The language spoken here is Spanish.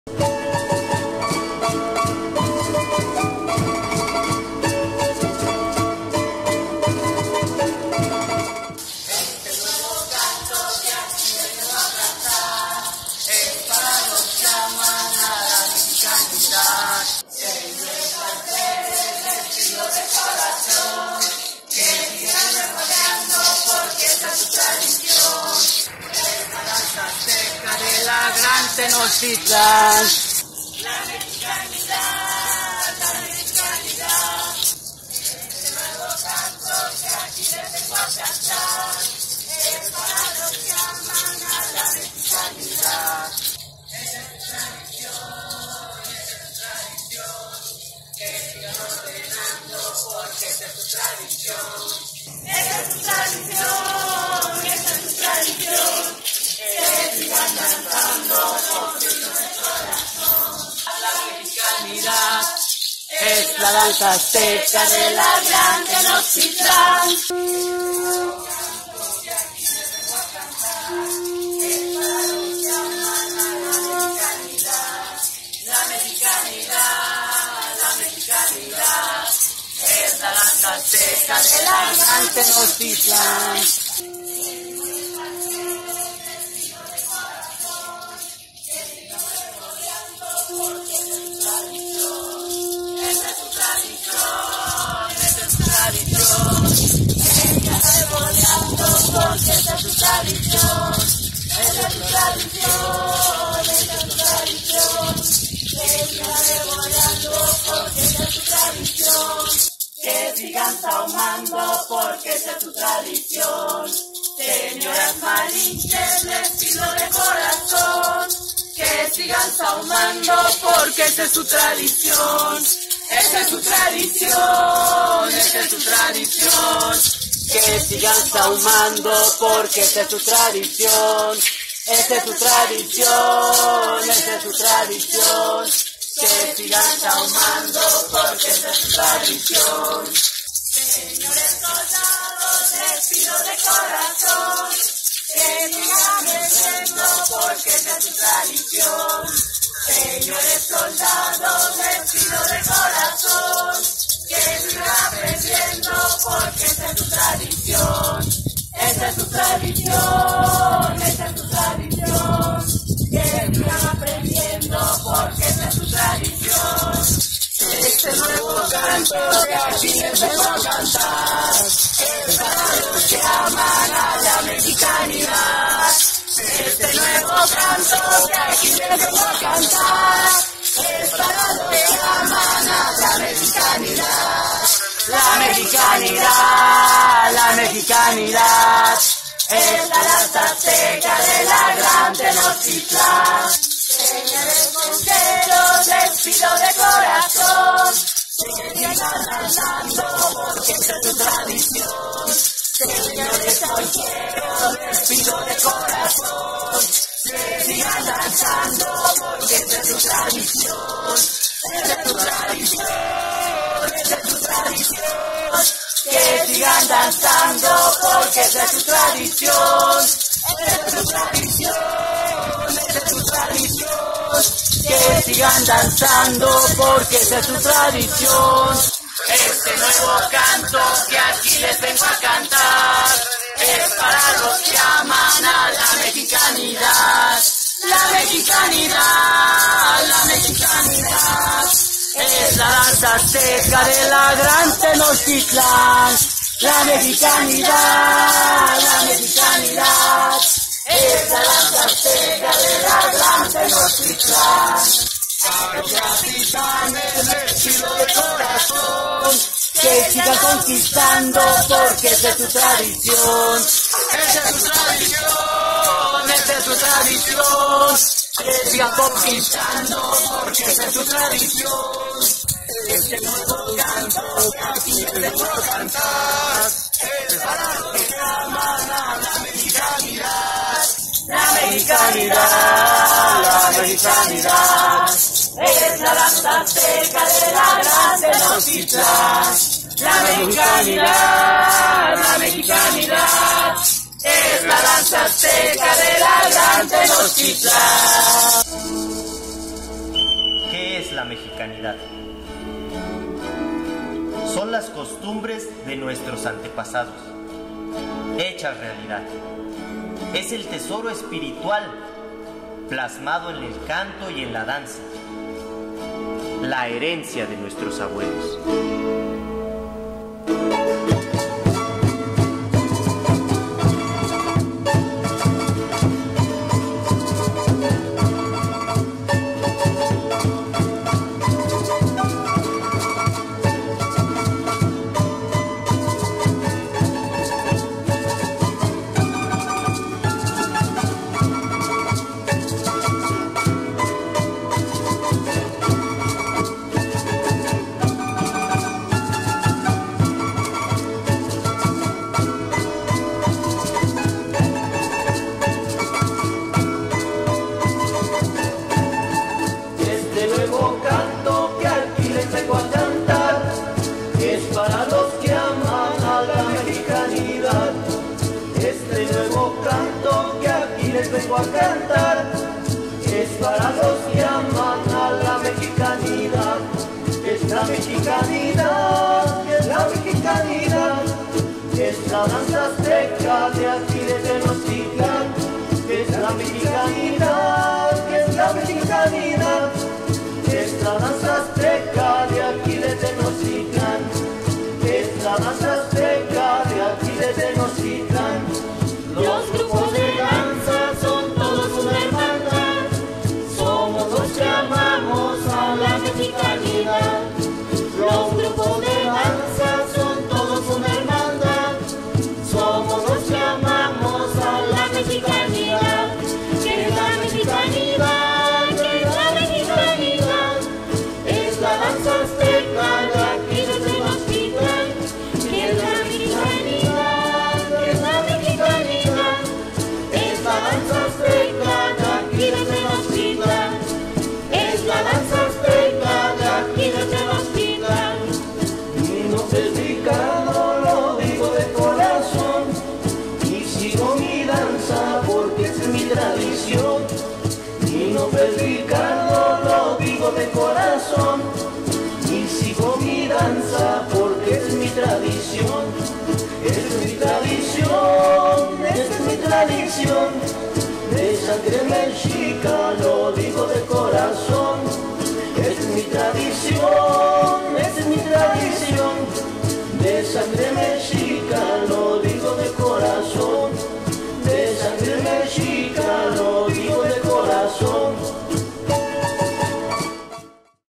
Tenochtitlan. La mexicanidad, la mexicanidad. Este nuevo canto que aquí les vengo a cantar es para los que aman a la mexicanidad. Esa es su tradición, esa es su tradición. Que sigan ordenando porque esa es su tradición. Esa es su tradición, esa es su tradición. Que sigan cantando porque no es corazón. La mexicanidad Es la danza azteca de la gran Tenochtitlán. La mexicanidad es la danza azteca de la gran Tenochtitlan. Esa es su tradición, esa es su tradición. Ella revoleando porque esa es su tradición. Esa es su tradición, esa es su tradición. Ella revoleando porque esa es su tradición. Que sigan sahumando porque esa es su tradición. Señoras malinches, les pido de corazón que sigan sahumando porque esa es su tradición. Esa es su tradición, esa es su tradición. Que sigan sahumando porque esa es su tradición. Esa es su tradición, esa es su tradición. Que sigan sahumando porque esa es su tradición. Señores soldados, les pido de corazón que sigan creciendo porque esa es su tradición. Señores soldados, les pido de corazón que sigan aprendiendo porque esa es su tradición. Esa es su tradición, esa es su tradición. Que sigan aprendiendo porque esa es su tradición. Este nuevo canto que aquí les vengo a cantar es para los que aman a la mexicanidad. Este nuevo canto que aquí les vengo a cantar es para los que aman a la mexicanidad. La mexicanidad, la mexicanidad. Es la danza azteca de la gran Tenochtitlán. Señores monteros, les pido de corazón que sigan danzando porque esa es su tradición. Señores solteros, les pido de corazón que sigan danzando porque esa es su tradición. Esa es su tradición, esa es su tradición. Que sigan danzando porque esa es su tradición. Esa es su tradición, esa es su tradición. Que sigan danzando porque esa es su tradición. Este nuevo canto que aquí les vengo a cantar es para los que aman a la mexicanidad. La mexicanidad, la mexicanidad. Es la danza azteca de la gran Tenochtitlán. La mexicanidad, la mexicanidad. Es la danza azteca de la gran Tenochtitlán. A los capitanes les pido de corazón que sigan conquistando porque esa es su tradición. Esa es su tradición, esa es su tradición. Que sigan conquistando porque esa es su tradición. Este nuevo canto que aquí les vengo a cantar es para los que aman a la mexicanidad. La mexicanidad, la mexicanidad. Es la danza azteca de la gran Tenochtitlán. La mexicanidad, la mexicanidad. Es la danza azteca de la gran Tenochtitlán. la mexicanidad. Son las costumbres de nuestros antepasados, hechas realidad. Es el tesoro espiritual plasmado en el canto y en la danza, la herencia de nuestros abuelos. Vengo a cantar, es para los que aman a la mexicanidad. Es la mexicanidad, es la mexicanidad, es la danza azteca de aquí de Tenochtitlan. Es la mexicanidad, es la mexicanidad, es la danza azteca de aquí de Tenochtitlan. Es la danza azteca de aquí de Tenochtitlan. Los grupos de danza son todos una hermandad, somos los que amamos a la mexicanidad. Los grupos de danza son todos una hermandad, somos los que amamos a la mexicanidad. ¿Qué es la mexicanidad? ¿Qué es la mexicanidad? Es la danza azteca de aquí de Tenochtitlan. ¿Qué es la mexicanidad? ¿Qué es la mexicanidad? Es la danza azteca de aquí de Tenochtitlan. Es la danza azteca de aquí de Tenochtitlan. Y no predicado, lo digo de corazón, y sigo mi danza porque es mi tradición. Y no predicado, lo digo de corazón, y sigo mi danza porque es mi tradición. Es mi tradición, es mi tradición, de sangre mexica.